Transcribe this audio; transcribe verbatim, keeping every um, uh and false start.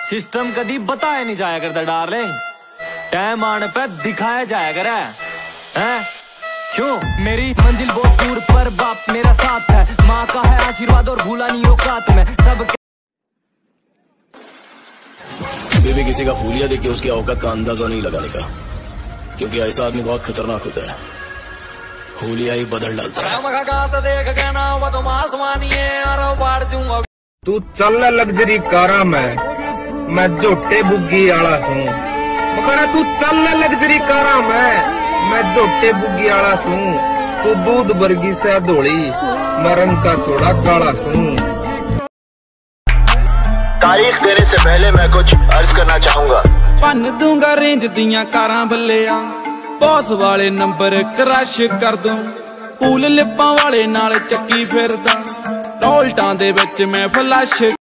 System कभी बताया नहीं जाया करता डार्लिंग, टाइम आने पे दिखाया जाया करे हैं? क्यों मेरी मंजिल बहुत दूर पर बाप मेरा साथ है, माँ का है आशीर्वाद और भूला नहीं औकात में सब। कभी भी किसी का हुलिया देख के उसकी औकात का अंदाजा नहीं लगाने का, क्योंकि ऐसा आदमी बहुत खतरनाक होता है, हुलिया ही बदल डालता है। तू चल लग्जरी कारा में मैं झोटे बुग्गी आला सू, तू चल लग्जरी कारा में मैं झोटे बुग्गी आला सू, तू दूध बरगी से धोली मैं रंग का थोड़ा काला सू। तारीख देने से पहले मैं कुछ अर्ज करना चाहूंगा। भन दूंगा रेंज दियां कारां बल्लिया, बॉस वाले नंबर क्रश कर दूं, फूल लिपां वाले नाल चक्की फिरदा, टोल्टां दे विच मैं फ्लैश